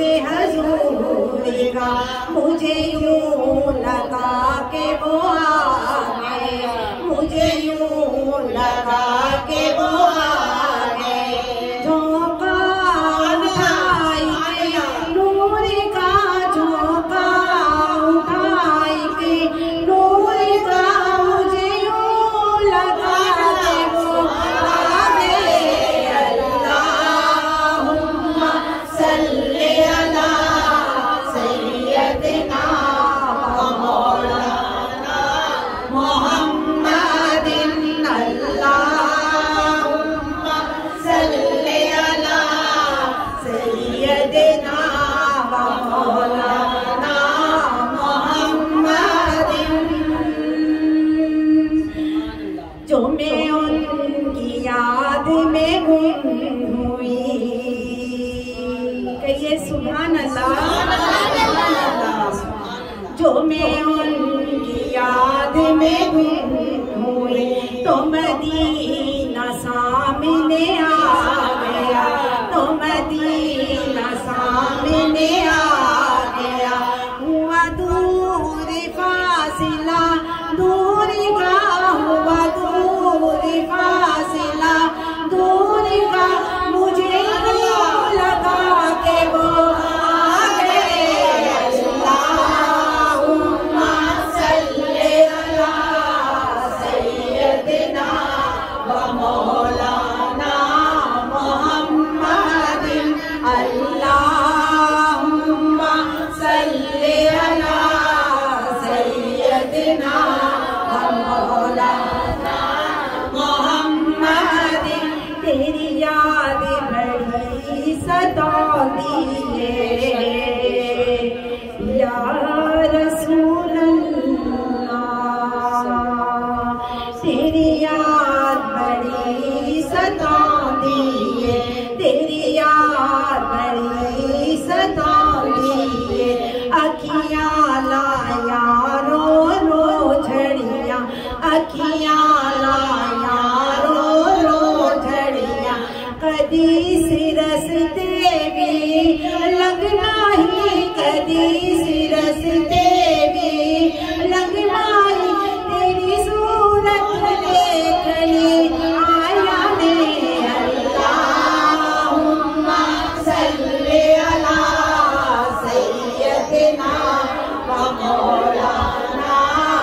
से हजूरी का मुझे यूं लगा के वो आ गए, मुझे यूं लगा के वो आ गए। झोंका उठाई के नूर का, झोंका उठाई के नूर का मुझे यूं लगा के वो आ गए। अल्लाहुम्मा सल्ली अला सय्यदिना व मौलाना मुहम्मदिन। अल्लाहुम्मा सल्ली अला सय्यदिना व मौलाना मुहम्मदिन। जो मैं उनकी याद में गुम हुई, कहिए सुभान अल्लाह। जो मैं उनकी याद में गुम हुई तो मदीना सामने आ गया, तो मदीना सामने आ गया। हुआ दूर फासिला दूर का, हुआ दूर फासिला दूर का मुझे लगा के वो आ गए। अल्लाहुम्मा सल्ली अला सय्यदिना व मौलाना मुहम्मदिन। अल्लाहुम्मा सल्ली अला सय्यदिना व मौलाना मुहम्मदिन। तेरी याद बड़ी सताती है या रसूल अल्लाह, तेरी याद बड़ी सताती है, तेरी याद बड़ी सताती है। अखियाँ लाया रो रो झड़िया, अखियाँ लाया रो रो झड़िया। कदी सिरसते भी लगना ही, कदी सिरसते भी लगना ही। तेरी सूरत देखने आया ने। अल्लाहुम्मा सल्ली अला सय्यदिना व मौलाना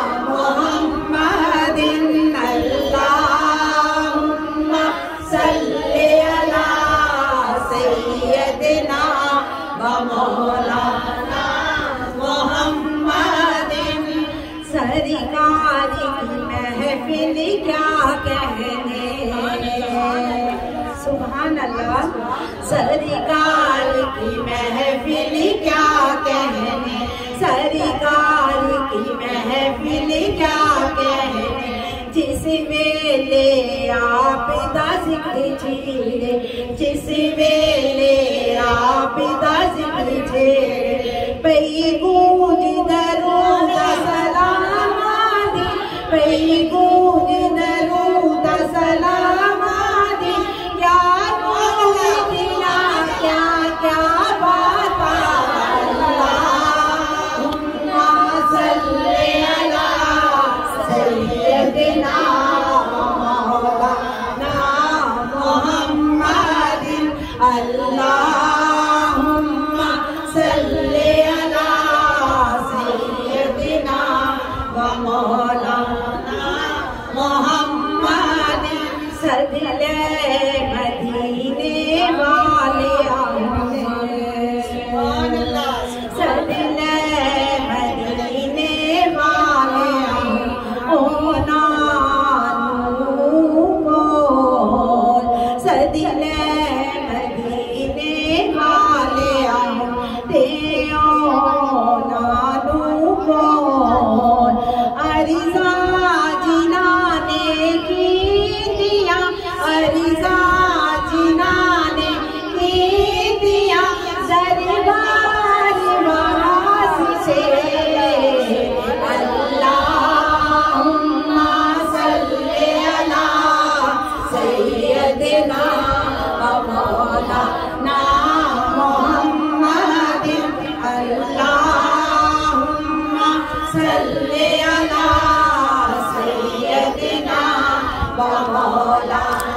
मुहम्मदिन। अल्लाहुम्मा सल्ली अला सय्यदिना व मौलाना मुहम्मदिन। सरकार की महफिल क्या कहने, सुभान अल्लाह। सरकार की महफिल क्या कहने, सरकार की महफिल क्या कहने। जिस वेले आप दा जिक्र छेड़े, जिस वेले आप दा जिक्र छेड़े। पई गूंज दरूद सलाम दी, पई गूंज दरूद सलाम दी। क्या बोले दिया क्या क्या बात। अल्लाहुम्मा सल्ली अला सय्यदिना मौलाना मुहम्मदिन। अल्लाहुम्मा सल्ली अला सय्यदिना व मौलाना मुहम्मदिन। सदिले मदीने वाले सदिले मदीने वाले ओ नानू बोल। सदिले मदीने वाले ते ओ नानू बोल। अरिज़ा जिना ने की दिया, अरिज़ा जिना ने की दिया। दरबार वास्ते अल्लाहुम्मा सल्ली अला सय्यदिना व मौलाना मुहम्मद। मौला